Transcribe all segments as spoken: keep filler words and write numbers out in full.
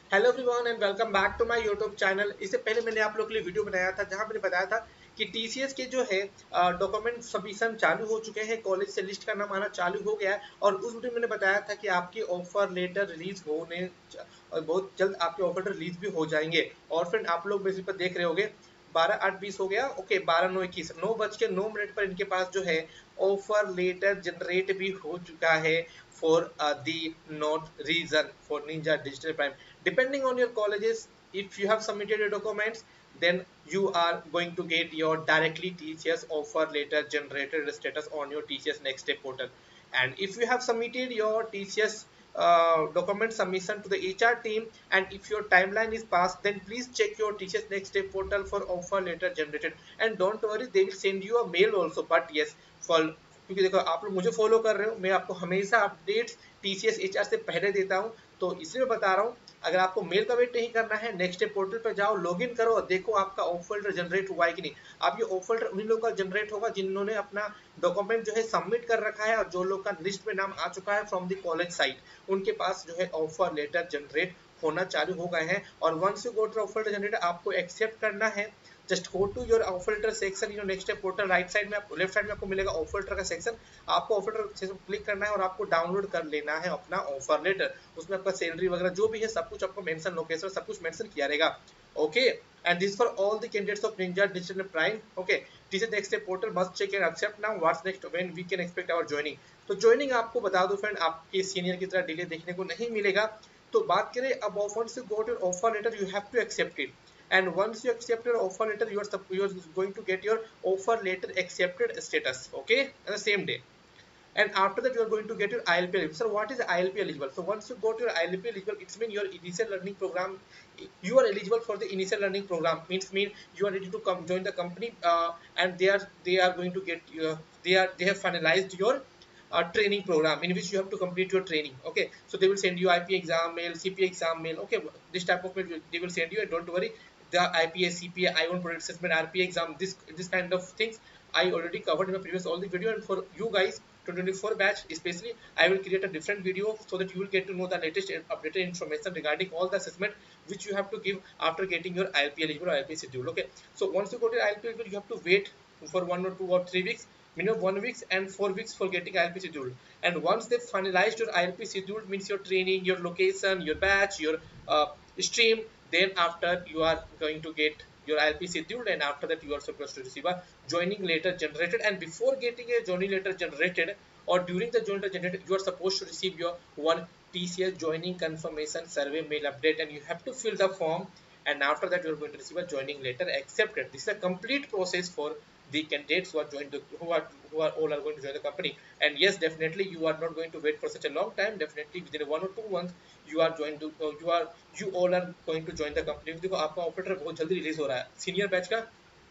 Hello everyone and welcome back to my YouTube channel. इससे पहले मैंने आप लोग के लिए वीडियो बनाया था जहां मैंने बताया था कि टीसीएस के जो है डॉक्यूमेंट सबमिशन चालू हो चुके हैं, कॉलेज से लिस्ट का नाम आना चालू हो गया है। और उस वीडियो में मैंने बताया था कि आपके ऑफर लेटर रिलीज होने और बहुत जल्द आपके ऑफर लेटर रिलीज भी हो जाएंगे। और फ्रेंड आप लोग बेसिस पर देख रहे होंगे बारह आठ बीस हो गया, ओके बारह नौ इक्कीस नौ बज के नौ मिनट पर इनके पास जो है ऑफर लेटर जनरेट भी हो चुका है for the note reason for Ninja Digital Prime. Depending on your colleges, if you have submitted your documents, then you are going to get your directly T C S offer letter generated status on your T C S Next Step portal. And if you have submitted your T C S uh, document submission to the H R team, and if your timeline is passed, then please check your T C S Next Step portal for offer letter generated. And don't worry, they will send you a mail also. But yes, for क्योंकि देखो आप लोग मुझे follow कर रहे हो, मैं आपको हमेशा अपडेट्स टीसीएस एचआर से पहले देता हूं, तो इसलिए मैं बता रहा हूं। अगर आपको मेल का वेट नहीं करना है, नेक्स्ट डे पोर्टल पर जाओ, लॉगिन करो और देखो आपका ऑफर लेटर जनरेट हुआ है कि नहीं। अब ये ऑफर लेटर उन्हीं लोगों का जनरेट होगा जिन्होंने अपना डॉक्यूमेंट जो है सबमिट कर रखा है, और जो लोग का लिस्ट में नाम आ चुका है फ्रॉम द कॉलेज साइट, उनके पास जो है ऑफर लेटर जनरेट होना चालू हो गए हैं। और once you go to offer letter generate, आपको एक्सेप्ट करना है। Just go to your offer letter section in next day portal. Right side में आपको, लेफ्ट साइड में आपको मिलेगा ऑफर लेटर का सेक्शन। आपको ऑफर लेटर सेक्शन क्लिक करना है और आपको डाउनलोड कर लेना है अपना ऑफर लेटर। उसमें आपका सैलरी वगैरह जो भी है सब कुछ आपको मेंशन, लोकेशन सब कुछ मेंशन किया रहेगा। Okay, and this for all the candidates of Ninja Digital Prime. Okay, this is next portal must check and accept now. What's next, when we can expect our joining. तो joining आपको बता दो friend, आपके senior की तरह delay देखने को नहीं मिलेगा। तो बात करें अब once you go to offer letter, you have to accept it. And once you accept your offer letter, you are you are going to get your offer letter accepted status, okay, on the same day. And after that you are going to get your I L P eligible. So what is I L P eligible? So once you go to your I L P eligible, it's mean your initial learning program, you are eligible for the initial learning program. Means mean you are ready to come join the company, uh, and they are they are going to get your, they are they have finalized your uh, training program in which you have to complete your training. Okay, so they will send you I P exam mail, C P A exam mail. Okay, this type of mail they will send you, and don't worry, the I P A, C P A, I one product assessment, R P A exam, this this kind of things I already covered in my previous all the video. And for you guys twenty twenty-four batch especially, I will create a different video so that you will get to know the latest updated information regarding all the assessment which you have to give after getting your I L P eligible or I L P schedule. Okay, so once you go to I L P eligible, you have to wait for one or two or three weeks, minimum one weeks and four weeks for getting I L P schedule. And once they finalized your I L P schedule, means your training, your location, your batch, your uh, stream, then after you are going to get your I L P scheduled, and after that you are supposed to receive a joining letter generated. And before getting a joining letter generated, or during the joining letter generated, you are supposed to receive your one T C S joining confirmation survey mail update, and you have to fill the form. And after that you are going to receive a joining letter accepted. This is a complete process for the candidates who are joined the, who are who are all are going to join the company. And yes, definitely you are not going to wait for such a long time. Definitely within one or two months you are joined to uh, you are you all are going to join the company. देखो आपका offer letter बहुत जल्दी release हो रहा है। Senior batch का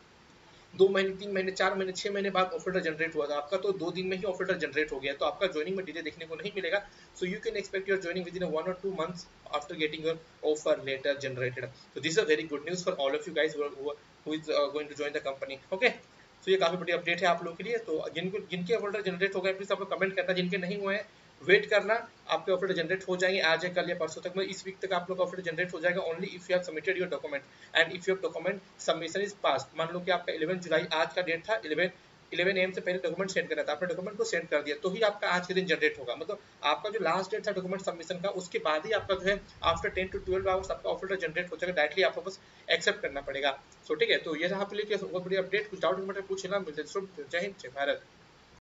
दो महीने, तीन महीने, चार महीने, छह महीने बाद ऑफर लेटर जनरेट हुआ था, आपका तो दो दिन में ही ऑफर लेटर जनरेट हो गया, तो आपका ज्वाइनिंग में डिले देखने को नहीं मिलेगा। So you can expect your joining within one or two months after getting your offer letter generated. so this is a very good news for all of you guys who are, who, are, who is uh, going to join the company. okay, तो ये काफी बड़ी update है आप लोगों के लिए। तो जिनको जिनके ऑफर लेटर जनरेट हो गए प्लीज आप लोग कमेंट करना, जिनके नहीं हुए हैं वेट करना, आपके ऑफर जनरेट हो जाएंगे आज या कल या परसों तक में, इस वीक तक आप लोग ऑफर जनरेट हो जाएगा only if you have submitted your document and if your document submission is pass. मान लो कि आपका इलेवन जुलाई आज का डेट था, इलेवन इलेवन एम से पहले डॉक्यूमेंट सेंड करना था, आपने डॉक्यूमेंट को सेंड कर दिया तो ही आपका आज के दिन जनरेट होगा। मतलब आपका जो लास्ट डेट था डॉक्यूमेंट सबमिशन का, उसके बाद ही आपका जो है after ten to twelve hours आपका ऑफर जनरेट हो जाएगा, डायरेक्टली आपको बस एक्सेप्ट करना पड़ेगा। सो ठीक है, तो ये रहा आपके लिए बहुत बड़ी अपडेट। कुछ डाउट पूछना मिलते हैं। जय हिंद, जय भारत।